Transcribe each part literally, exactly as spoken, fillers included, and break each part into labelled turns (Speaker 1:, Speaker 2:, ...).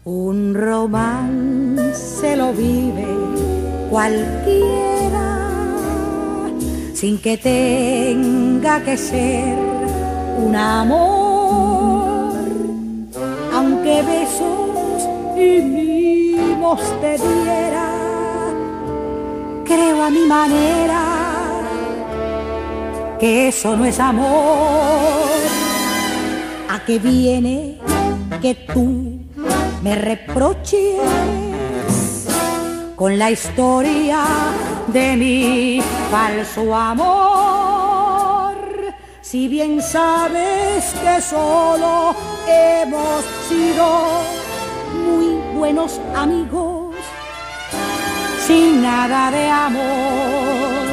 Speaker 1: Un romance lo vive cualquiera, sin que tenga que ser un amor. Aunque besos y mimos te diera, creo a mi manera que eso no es amor. ¿A qué viene que tú me reproches con la historia de mi falso amor? Si bien sabes que solo hemos sido muy buenos amigos, sin nada de amor.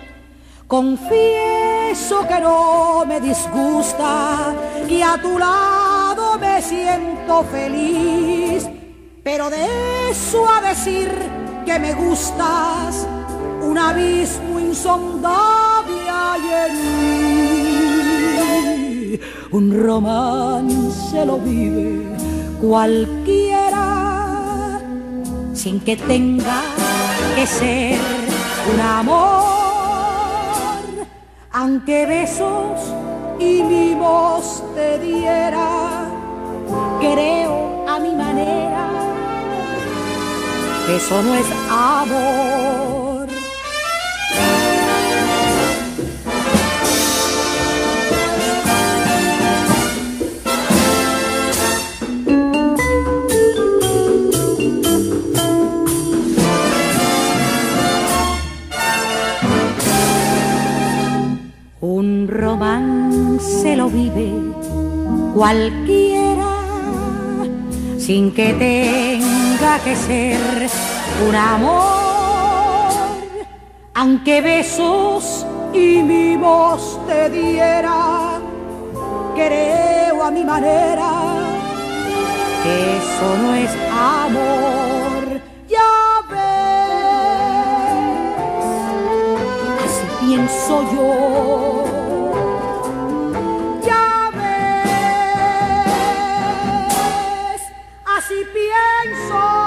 Speaker 1: Confieso que no me disgusta, que a tu lado me siento feliz, pero de eso a decir que me gustas, un abismo insondable hay en mí. Un romance lo vive cualquiera, sin que tenga que ser un amor. Aunque besos y mimos te diera, creo a mi manera que eso no es amor. Un romance lo vive cualquiera, sin que tenga que ser un amor. Aunque besos y mimos te diera, creo a mi manera que eso no es amor. Ya ves, así pienso yo. Así pienso.